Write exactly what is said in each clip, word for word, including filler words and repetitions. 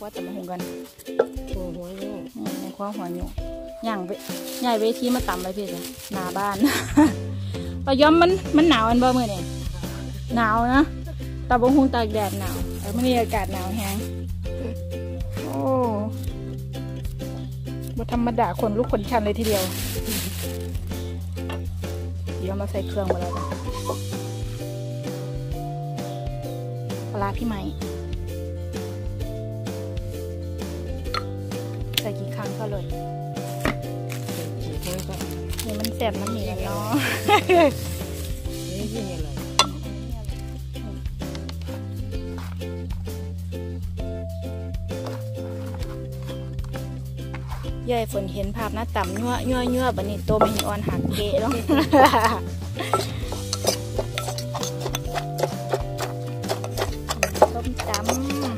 ว่าแต่มาหงกันหัวหัวยุ่งในคว้าหัวยุ่งย่างไปใหญ่เวทีมาต่ำไปพี่จ้ะหนาบ้านปะย้อมมันมันหนาวอันบ่เมื่อเนี่ยหนาวนะตาบงหงตากแดดหนาวแต่ไม่มีอากาศหนาวแห้งโอ้บ่ธรรมดาคนลูกคนชันเลยทีเดียวเดี๋ยวมาใส่เครื่องมาแล้วกันปลาพี่ไม้ใส่กี่ครั้งก็เลยนี่มันแสบมันหนีแล้วเนาะนี่คืออะไรยายฝนเห็นภาพหน้าต่ำยั่วยั่วยั่วบันนี้โตไม่เห็นอ่อนหักเกะแล้วต้มตำ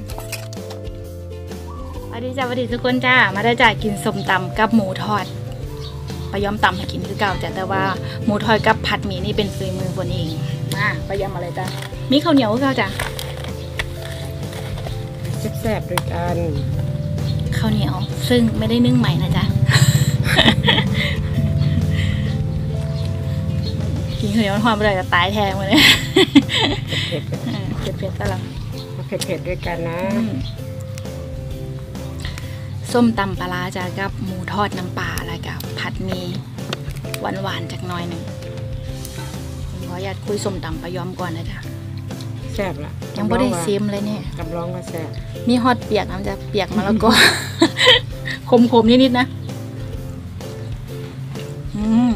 สวัสดีจ้าสวัสดีทุกคนจ้ามาได้จากกินส้มตำกับหมูทอดปะย้อมตำให้กินคือเก่าจ้ะแต่ว่าหมูทอดกับผัดหมี่นี่เป็นฝีมือฝนเองมาปะย้อมอะไรจ้ามีข้าวเหนียวคือเก่าจ้ะแซ่บๆด้วยกันข้าวเหนียวซึ่งไม่ได้นึ่งใหม่นะจ๊ะ กินข้าวเหนียวความอร่อยจะตายแทนเลยเผ็ดเผ็ดเผ็ดตลอดเผ็ดๆด้วยกันนะส้มตำปลาจ้ะกับหมูทอดน้ำปลาอะไรกับผัดมีหวานๆจากน้อยหนึ่งขออยากคุยส้มตำปลาย้อมก่อนนะจ๊ะแซ่บละยังไม่ได้ซิมเลยเนี่ยกำลังว่าแซ่บมีฮอตเปียกน้ำจะเปียกมาแล้วก็ คมๆนิดๆนะอืม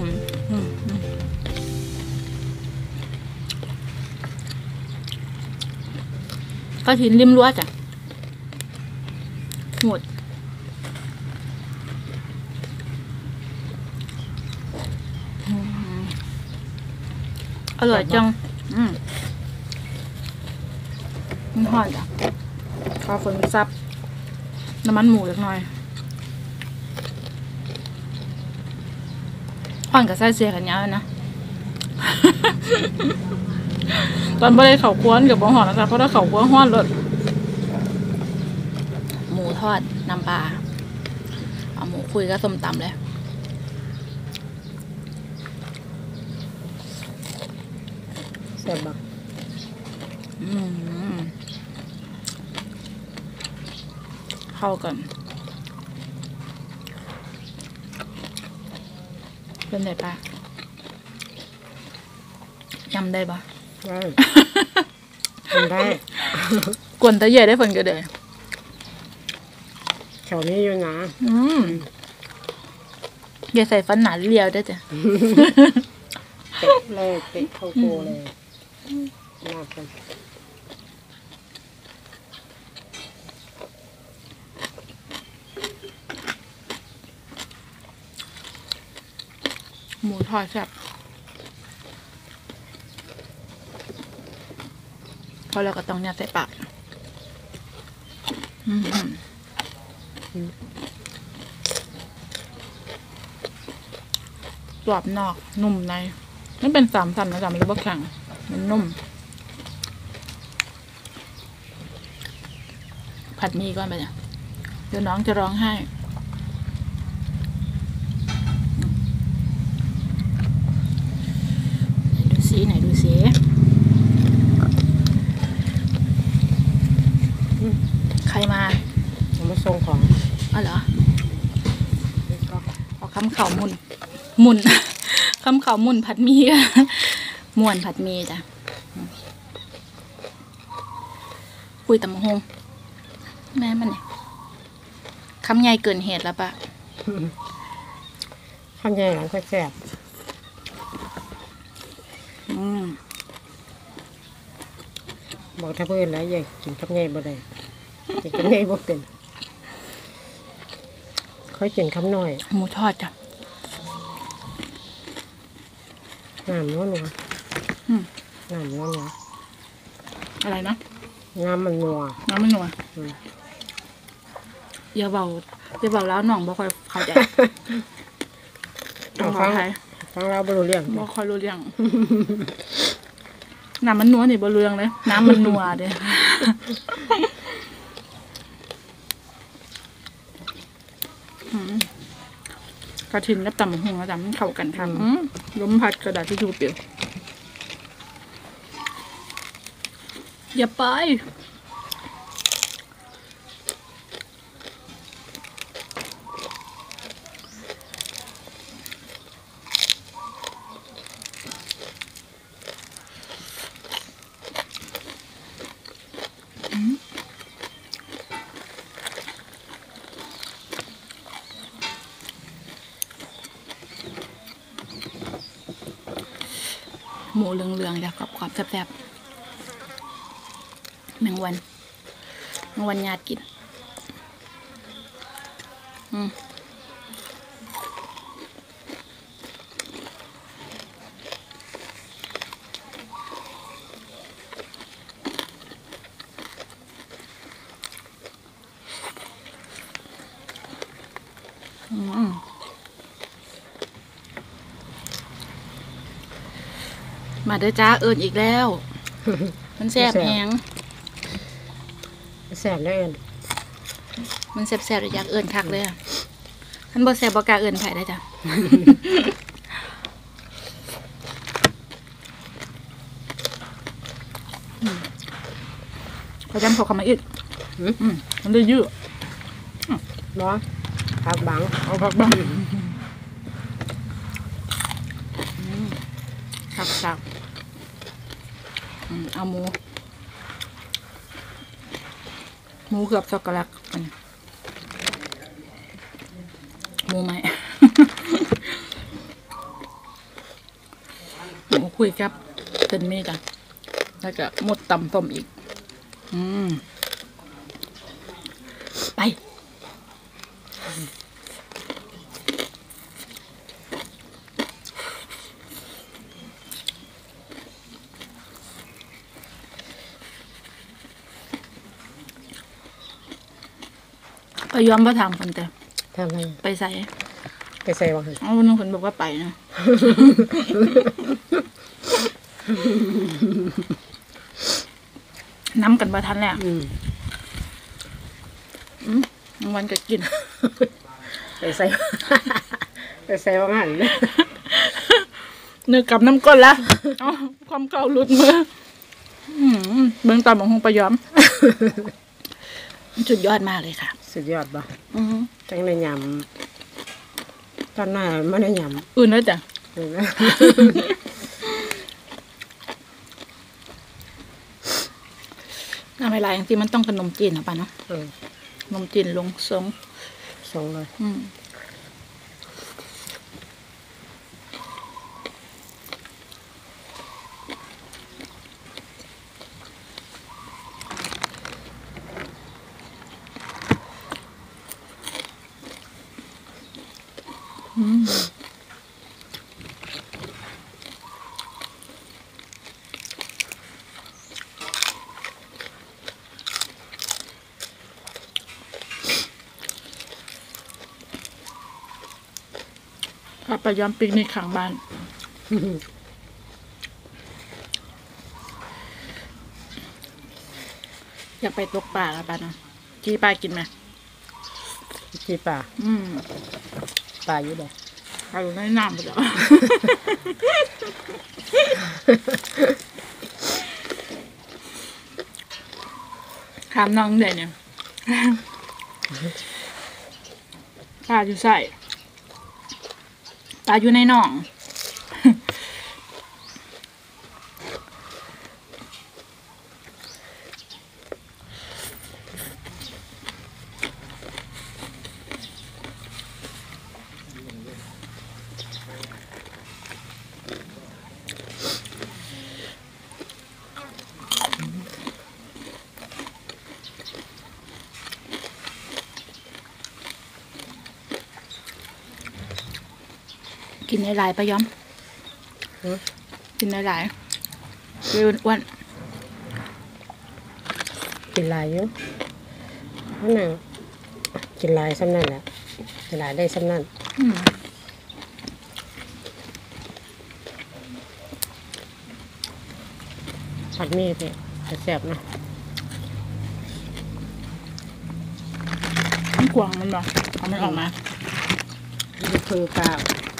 กระถินริมรั้วจ้ะหมดอร่อยจังอืมมันหอมจ้ะข้าวฝนซับน้ำมันหมูเล็กน้อยหอนกับไส้เสียกันยาวนะ ตอนบ่ได้เข่าควนกับบ่หอนนะจ๊ะเพราะถ้าเข่าควนห้อนเลยหมูทอดน้ำปลาเอาหมูคุยกับส้มตำเลยแซ่บบักอืมเข้ากันเป็นไงปะยำได้ปะได้ทำได้กวนตะเย่ได้ฝนก็ได้แถวนี้อยู่นะอืมอย่าใส่ฟันหนาเรียวได้จ้ะเตะเลยเตะเข้าโกเลยน่ากินหมูทอดแซ่บพอเราก็ต้องยัดใส่ปากกรอบนอกนุ่มในมันเป็นสามสันนะจ๊ะมันเลยบ่แข็งมันนุ่มผัดหมี่ก่อนไปเนี่ยเดี๋ยวน้องจะร้องไห้ดูสีไหนดูสีใครมาผมมาส่งของอ๋อเหรอเอาคำเข่ามุนมุนคำเข่ามุนผัดหมี่ม่วนผัดหมี่จ้ะคุยตำมะฮงแม่มันเนี่ยคำใหญ่เกินเหตุแล้วปะคำใหญ่หลังค่อยแซ่บบอกถ้าเพื่อนแล้วอย่ากินคำใหญ่บ่ได้กินคำใหญ่บ่เป็นค่อยกินคำน้อยหมูทอดจ้ะน้ำนัวนัวน้ำนัวนัวอะไรนะน้ำมันนัวน้ำมันนัวอย่าเบาอย่าเบาแล้วหน่องบ่ค่อยเข้าใจต้องฟังฟังเราบ่รู้เรื่องบ่ค่อยรู้เรื่องน้ำมันนัวนี่บ่รู้เรื่องเลยน้ำมันนัวเด้กระถินกับตำบักหุ่งแล้วตำมันเข้ากันค่ะล้มพัดกระดาษที่ชูเปียวอย่าไปหมูเหลืองๆแล้วกรอบๆแซ่บๆแมงวันแมงวันญาติกินอืมอืมมาเด้อจ้าเอิญอีกแล้ว มันแซ่บแหงแซ่บเลยมันแซ่บๆอยากเอิญคักเลยท่านบ่แซ่บบ่กล้าเอิญไผ่ได้จ้ะ เขาจำเขาเข้ามาอีกมันได้ยืดเนาะผักบังเอาผักบังผักสับเอาหมูหมูเกือบช็อกโกแลตหมูไหม หมูคุยครับเป็นมีจ้ะแล้วก็หมดตำต้มอีกอืมไปไปย้อมพระทางคนแต่ทำอะไรไปใส่ไปใส่วะเอาวันนึงคนบอกว่าไปนะน้ำกันมาทันแล้วอืมวันก็กินไปใส่ไปใส่ว่าหันเนื้อกับน้ำก้นละความเก่าหลุดมือเบื้องตอนของหงปย้อมสุดยอดมากเลยค่ะสุดยอดป่ะตั้งในยำตอนหน้าไม่ได้ยำอื่นแล้วจ้ะน้ำลายจริงๆมันต้องขนมจีนหรอป่ะเนาะขนมจีนลงทรงทรงเลยไปย้อมปิกนิกข้างบ้านอยากไปตกปลาแล้วป่ะนะกี้ปลากินไหมกี้ปลาอืมปลาอยู่ไหนปลาอยู่ในน้ำไปแล้วถามน้องเดี๋ยวเนี่ยปลาอยู่ใส่ปลาอยู่ในหนองกินหลายๆปะย้อมกินหลายๆเร็วอ้วนกินหลายอยู่นั่นน่ะกินหลายซ้ำนั่นแหละกินหลายได้ซ้ำนั่นผัดมีดเนี่ยแซ่บนะมันกวางมันบ่เอามันออกมาลูกพึ่งป่า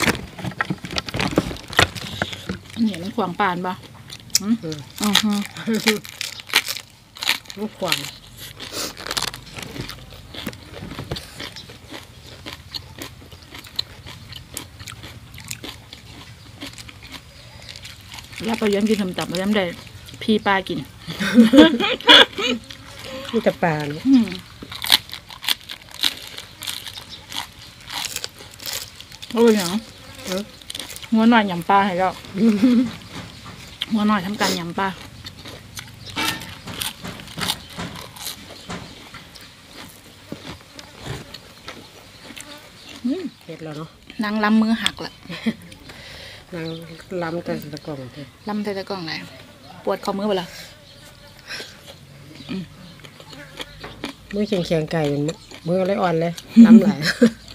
เนี่ยมันขวางปานปะอืมอืมอือฮึลูกขวางแล้วไปย้ำกินทำตับไปย้ำได้พี่ปลากินนี่แต่ปลาเนาะอืมโอ้ยเนาะเออหัวหน่อยยำปลาให้แล้วหัวหน่อยทำการยำปลาเห็ดแล้วเนาะนางลำมือหักละนางล้ำแต่ตะกล่องเถอะลำแต่ตะกล้องไหนปวดข้อมือไปละมือแข็งๆไก่เป็นมืออะไรอ่อนเลยล้ำหลาย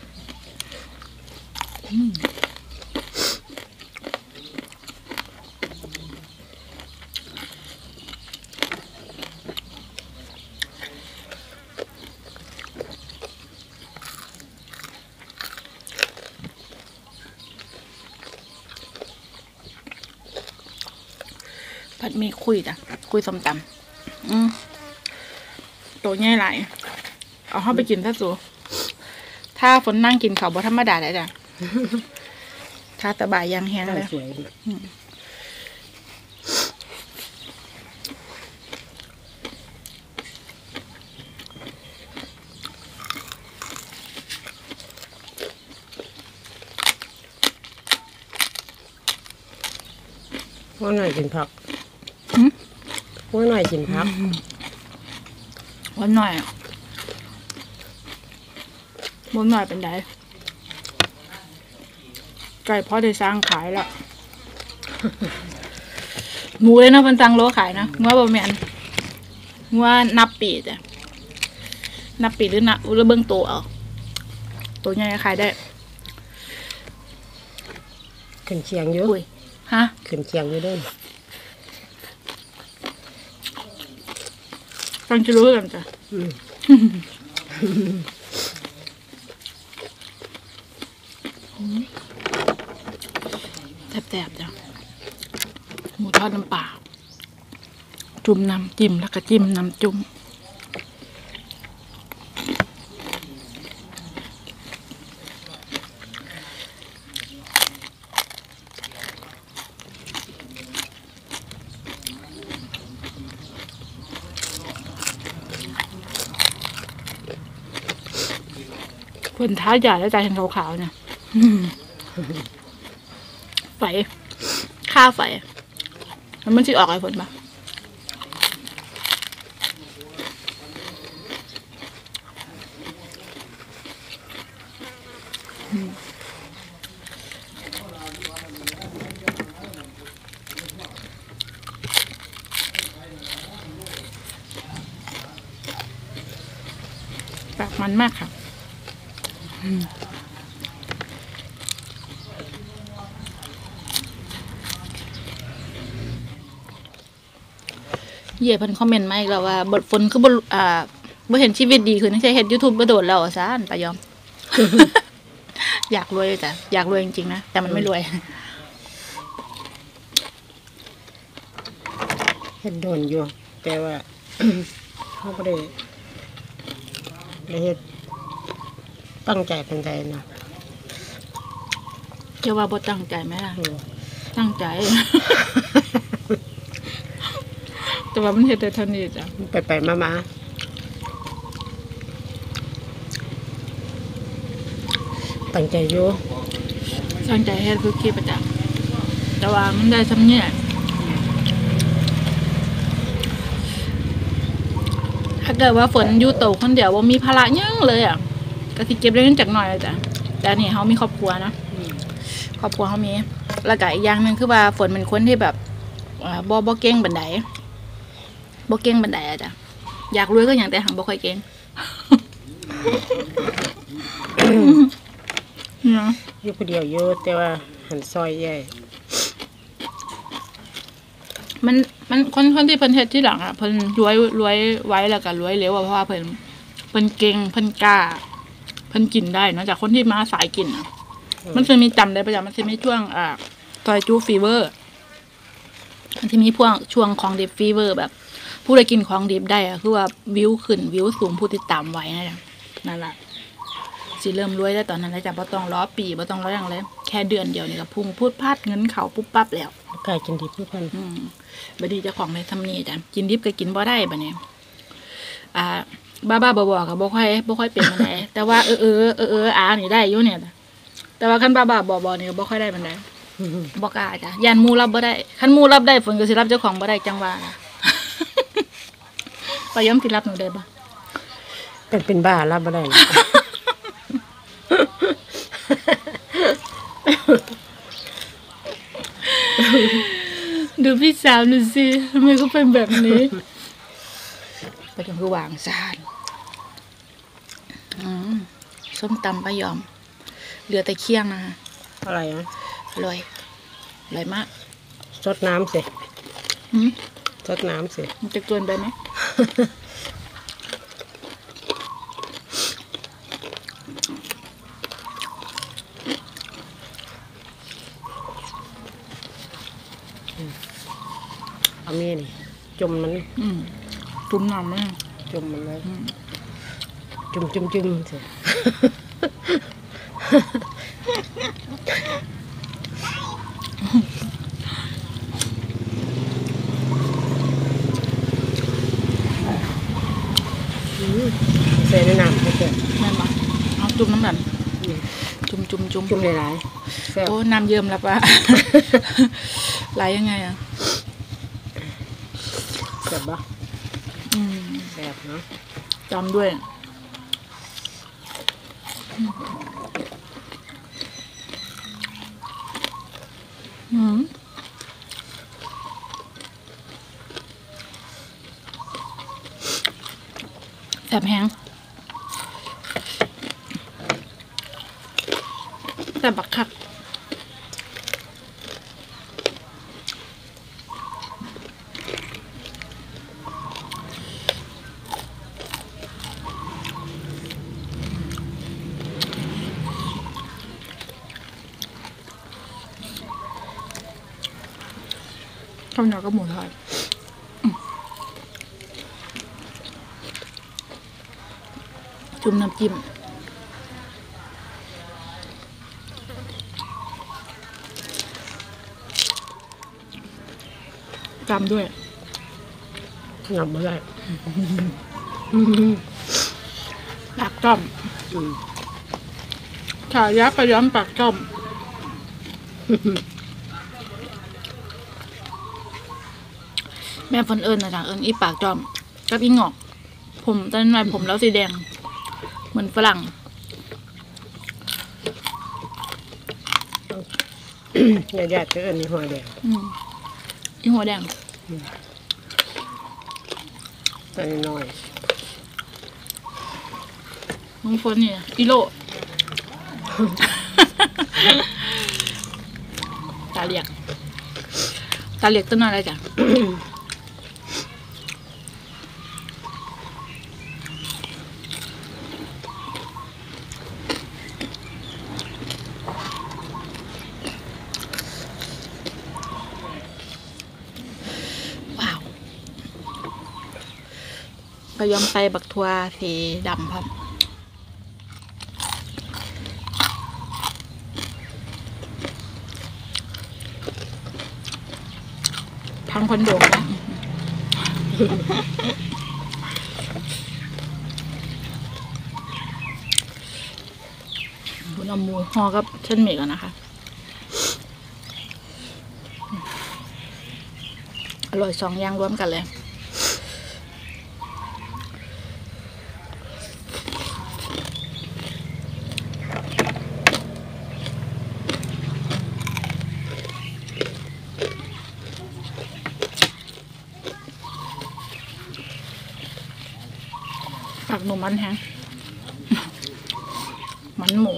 ผัดหมีคุยจ้ะคุยส้มตำอืมตัวใหญ่หลายเอาเข้าไปกินซะสูถ้าฝนนั่งกินเขาวบ่ธรรมดาได้จ้ะ ถ้าตะบ่ายยางแห้งตั้งเลยสวยนะว่าหน่อยกินผักว่าหน่อยกินผักวันหน่อยวันหน่อยเป็นไดไก่พ่อได้สร้างขายแล้ว หมูเลยนะเพิ่นสั่งโลขายนะงัวบ่แม่นงัวนับปีจ้ะนับปีหรือนับหรือเบิ่งตัวเอาตัวใหญ่ขายได้ขึ้นเชียงอยู่อุ้ยฮะขึ้นเชียงอยู่ด้วยฟังจะรู้กันจ้ะอืมแซ่บๆจ้ะหมูทอดน้ำปลาจุ่มน้ำจิ้มแล้วก็จิ้มน้ำจุ่มคนท้าใหญ่แล้วใจเห็นขาวๆเนี่ยไฟค่าไฟแล้วมันจะออกอะไรผลปะแบบมันมากค่ะเย่เพิ่นคอมเมนต์มาอีกแล้วว่าบทฝนคือบทอ่าบ่เห็นชีวิตดีขึ้นตั้งแต่เฮ็ด YouTube บ่โดดแล้วอ่ะซ่านปายอม อยากรวยจ้ะอยากรวยจริงๆนะแต่มันไม่รวยเห็ดโดนอยู่แต่ว่า เขาไม่ได้ได้เฮ็ดตั้งใจเป็นใจนะจะว่าบ่ตั้งใจไหมล่ะเออตั้งใจ แต่ว่ามันเฮ็ดได้เท่านี้จ้ะไปไปมามาตั้งใจอยู่ตั้งใจเฮ็ดคือคลิปประจำแต่ว่ามันได้สำเนียกถ้าเกิดว่าฝนอยู่โตคนเดียวว่ามีภาระหยังเลยอ่ะก็สิเก็บได้เงินจากหน่อยเลยจ้ะแต่นี่เขามีครอบครัวนะครอบครัวเขามีแล้วก็อีกอย่างหนึ่งคือว่าฝนเป็นคนที่แบบอ่าบ่บ่เก่งบันไดบ่เก่งบันไดอะจ้ะอยากรวยก็อย่างแต่หังบ่ค่อยเก่ง เนาะอยู่คนเดียวอยู่แต่ว่าหันซอยใหญ่มันมันคนคนที่เพิ่นเฮ็ดที่หลังอ่ะเพิ่นรวยรวยไว้แล้วก็รวยเร็วอะเพราะว่าเพิ่นเพิ่นเก่งเพิ่นกล้าเพิ่นกินได้เนอกจากคนที่มาสายกินอ่ะมันจะมีจำได้ประจำมันจะมีช่วงอ่าซอยจูฟีเวอร์มันจะมีพวกช่วงของดิบฟีเวอร์แบบผู้ใดกินของดิบได้อะคือว่าวิวขึ้นวิวสูงผู้ติดตามไว้นะจ๊ะนั่นแหละสิเริ่มรวยได้ตอนนั้นแล้วจ้ะบ่ต้องรอปีบ่ต้องรออย่างเลยแค่เดือนเดียวนี่ก็พุ่งพูดพลาดเงินเขาปุ๊บปั๊บแล้วไก่กินดิบเพื่อนอืมบดนีเจ้าของในทำนี่จ้ะกินดิบก็กินบ่ได้บัดนี้อ่าบ้าบ้าบอๆก็บ่ค่อยบ่ค่อยเป็นปานใดแต่ว่าเออเออเออเอออานี่ได้อยู่เนี่ยแต่ว่าคันบ้าบ้าบอๆนี่ก็บ่ค่อยได้ปานใดบ่กล้าจ้ะย่านหมู่รับบ่ได้คันหมู่รับได้ฝนก็สิรับเจ้าของบ่ได้จังว่าปะย้อมสิรับหนูได้บ่เป็นเป็นบ้ารับไม่ได้นะดูพี่สาวหนูสิทำไมก็เป็นแบบนี้ปะยอมคือวางซานอืมส้มตำปะยอมเหลือแต่เคี่ยงนะคะอะไรนะอร่อยอร่อยมากซดน้ำสิอืมซดน้ำสิมันจะเกินไปไหมเอาเมียนี่จมมันอืมจุ่มน้ำไหมจมมันเลยอืมจุ่มจุ่มจุ่มสิใส่ในน้ำให้เกิดแม่นปะเอาจุ่มน้ำดันจุ่มจุ่มจุ่มจุ่มหลายๆแซ่บโอ้น้ำเยิ้มแล้วปะ ไหลยังไงอ่ะแซ่บปะอืมแซ่บเนาะจำด้วยอืมแซ่บแห้งแซ่บบักคักข้าวเหนียวกับหมูทอดอืมจุ่มน้ำจิ้มจำด้วยงับไม่ได้ปากจ้อมอืมฉายาก็ย้อมปากจ้อม แม่เพิ่นเอิญนะจ๊ะเอิญอีปากจอมกับอีงอก ผมตอนนั้นผมแล้วสีแดง เหมือนฝรั่งญาติๆก็เอิ้นนี่หัวแดงอืมอีหัวแดงใส่น้อยมึงคนนี่อีโล ตาเหลียก ตาเหลียกต้นอะไรจ้ะ ว้าวก็ยอมใส่บักทัวสีดำครับพังคอนโดนะคุณเอาหมูห่อกับเช่นเมกอะนะคะ อร่อยสองอย่างรวมกันเลย ผักหนูมันแฮง มันหมู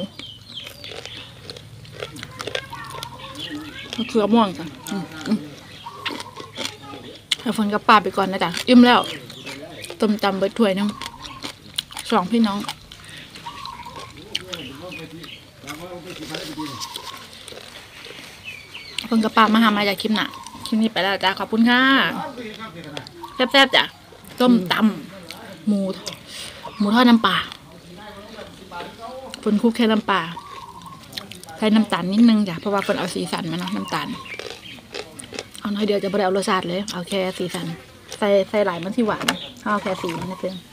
มะเขือม่วงจ้ะอืมอืมเอาฝนกับปลาไปก่อนนะจ๊ะอิ่มแล้วต้มตำเบิดถ้วยหนึงสองพี่น้องคนกระปามาหามาจากคลิปหน่ะคลิปนี้ไปแล้วจ้าขอบคุณค่ะแซ่บๆจ้ะต้มตำหมูหมูทอดน้ำปลาคนคลุกแค่น้ำปลาใส่น้ำตาลนิดนึงจ้ะเพราะว่าคนเอาสีสันมาเนาะน้ำตาลเอาน้อยเดียวจะไม่ได้เอารสชาติเลยเอาแค่สีสันใส่ใส่หลายมันที่หวานเอาแค่สีนิดนึง